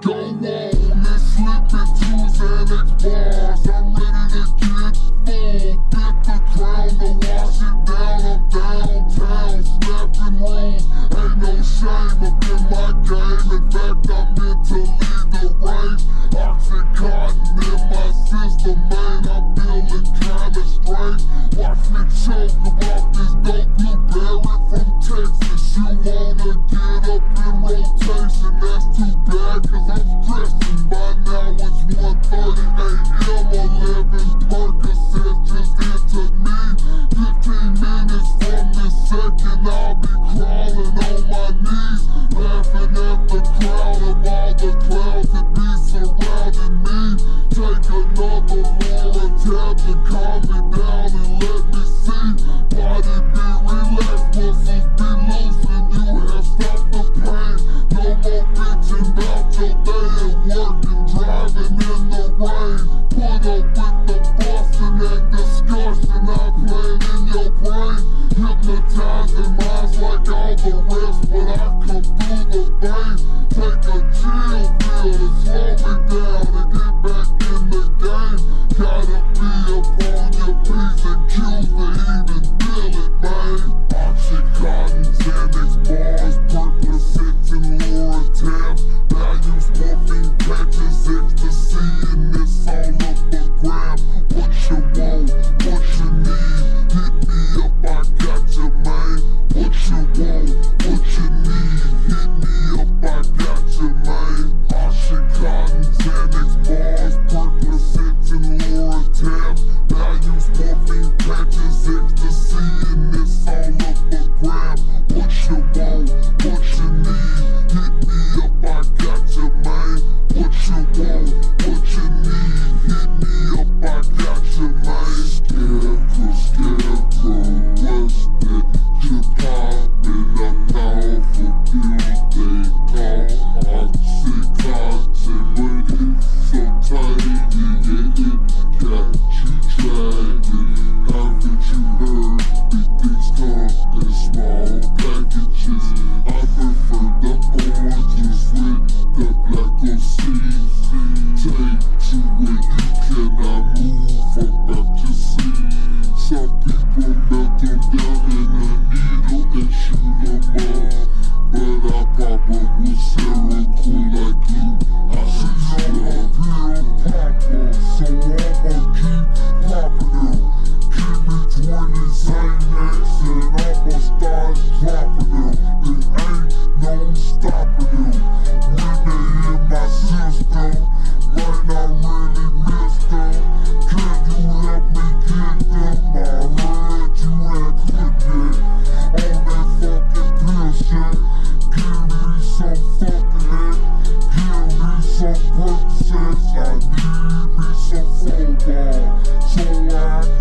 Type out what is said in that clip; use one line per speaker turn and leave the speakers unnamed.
Go on and slip into Xanax bars. I'm ready to get full. Get the crown to wash it down. I'm downtown, snapping rules. Ain't no shame up in my game. In fact, I'm meant to lead the race. Oxycontin in my system, man. I'm feeling kinda strange. Watch me choke about this dope blueberry from Texas. You wanna get up in rotation? That's too bad, cause I'm stressing. By now it's 1:30 a.m. 11 Percocets just entered me. 15 minutes from this second, I'll be crawling on my knees, laughing at the crowd of all the clouds that be surrounding me. Take another Laura tab to calm me down and let me see. Body be relaxed, muscles be loose, and you have stopped the pain. No more bitching about your day at work and driving in the rain. Put up with the fussing and discussion I played in your brain. Hypnotizing minds like all the rest, but I come through the vein. Take a chill pill to slow me down and get back in the game. Gotta be up on your P's and Q's to even feel it, man. Oxycontin, Xanax bars, Percocets and Laura tabs. Values, morphine patches, ecstasy, and it's all up a grab. What you want, what you need, hit me up, I got you, man. What you want, what you need, hit me up, I got you, man. Oxycontin, Xanax bars, Percocets and Laura tabs. Values, morphine patches, ecstasy, and it's all up a grab. What you want, what you need, hit me up, I got you, man. What you want, what you need, hit me up, I got you, man. Scarecrow, scarecrow, what's that you poppin'? I'm now for pills they call Oxycontin, but it's so tiny, yeah, it got you dragging. Haven't you heard big things come in small packages? I prefer the oranges with the black or seeds. Take to where you cannot move about your seed. Some people melt them down in a needle and shoot them up, but I pop them with Seroquel like glue. I see y'all pill popper, so I'ma keep popping them. Give me 20 Xanax and I'ma start dropping them. It ain't no stopping them. When they in my system, might not really miss them. Can you help me get them? I heard you had quit yet on that fucking pill shit. Give me some fucking head. Give me some Percocets. I need me some football so I